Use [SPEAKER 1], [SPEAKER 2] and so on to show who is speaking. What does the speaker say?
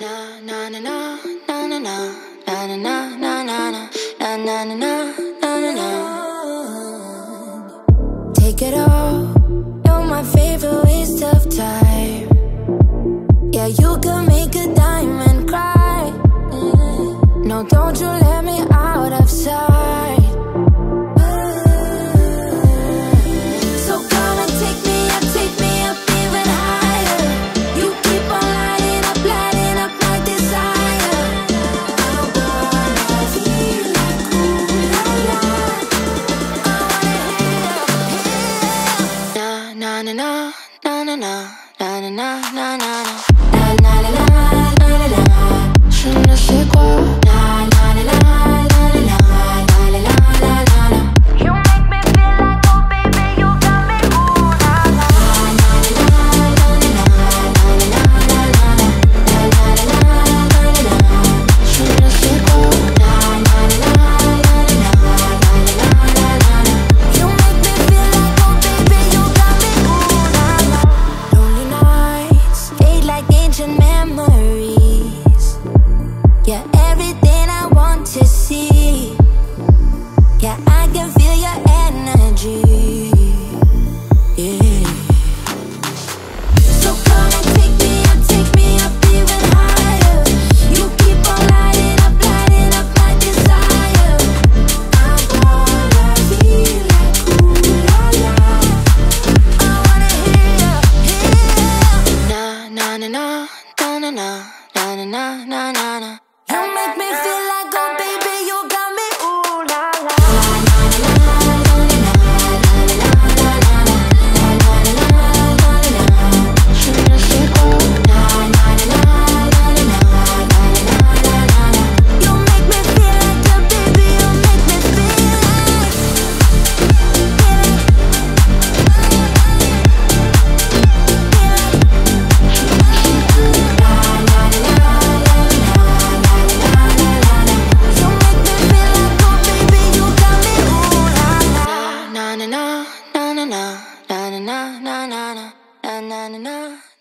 [SPEAKER 1] Take it all, you're my favorite waste of time. Yeah, you can make a diamond cry. No, don't you let me out of sight. So come and take me up even higher. You keep on lighting up my desire. I wanna feel like ooh la la. I wanna hear na na na na na na na na na na na na na na na na na. Je ne sais quoi. Yeah, everything I want to see. Yeah, I can feel your energy. Yeah. So come and take me up even higher. You keep on lighting up my desire. I wanna feel like ooh la la. I wanna hear na na na na na na na na na na na na. You make me feel like, oh baby, you got me, ooh la la. Je ne sais quoi. You make me feel like a baby, you make me feel like. Na na na na na na na na na na na na na na.